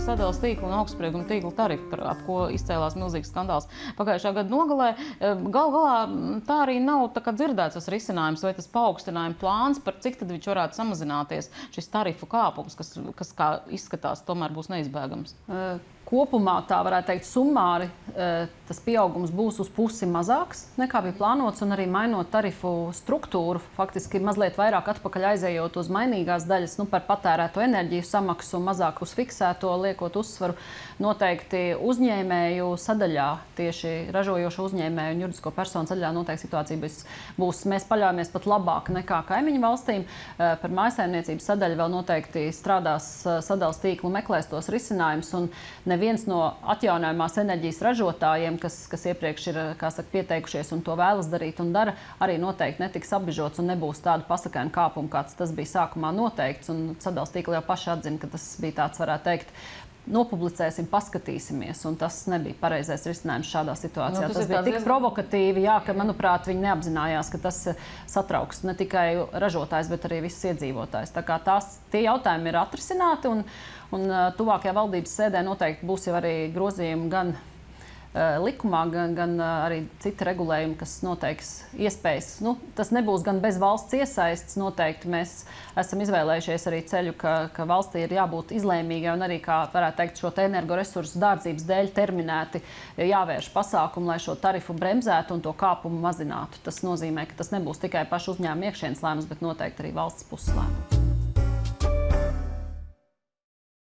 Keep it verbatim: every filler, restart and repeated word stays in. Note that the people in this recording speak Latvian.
sadales tīkla un augstsprieguma tīkla tarifu, par, ap ko izcēlās milzīgs skandāls pagājušā gada nogalē. Gal galā tā arī nav tā kā dzirdēts tas risinājums vai tas paaugstinājuma plāns, par cik tad viņš varētu samazināties šis tarifu kāpums, kas, kas kā izskatās, tomēr būs neizbēgams. Kopumā, tā varētu teikt, summāri tas pieaugums būs uz pusi mazāks nekā bija plānots, un arī mainot tarifu struktūru, faktiski mazliet vairāk atpakaļ aizējot uz mainīgās daļas, nu, par patērēto enerģiju samaksu un mazāk uz fiksēto, liekot uzsvaru noteikti uzņēmēju sadaļā, tieši ražojošu uzņēmēju un juridisko personu sadaļā noteikti situācija būs, būs. Mēs paļaujamies pat labāk nekā kaimiņu valstīm. Par mājsaimniecības sadaļu vēl noteikti strādās sadales tīklu, meklēs tos risinājumus, un neviens no atjaunojamās enerģijas ražotājiem, kas, kas iepriekš ir, kā saka, pieteikušies un to vēlas darīt un dara, arī noteikti netiks apbežots un nebūs tādu pasakainu kāpumu, kāds tas bija sākumā noteikts. Un sadales tīkli jau paši atzina, ka tas bija tāds, varētu teikt, nopublicēsim, paskatīsimies, un tas nebija pareizais risinājums šādā situācijā. Nu, tas, tas bija tik diezgan provokatīvi, jā, ka, manuprāt, viņi neapzinājās, ka tas satrauks ne tikai ražotājs, bet arī visus iedzīvotājs. Tā kā tās, tie jautājumi ir atrisināti, un, un tuvākajā valdības sēdē noteikti būs jau arī grozījumi gan likumā, gan, gan arī citi regulējumi, kas noteiks iespējas. Nu, tas nebūs gan bez valsts iesaistes. Noteikti mēs esam izvēlējušies arī ceļu, ka, ka valstī ir jābūt izlēmīgai un arī, kā varētu teikt, šo te energoresursu dārdzības dēļ terminēti jāvērš pasākumu, lai šo tarifu bremzētu un to kāpumu mazinātu. Tas nozīmē, ka tas nebūs tikai pašu uzņēmumu iekšienes lēmums, bet noteikti arī valsts puses lēmums.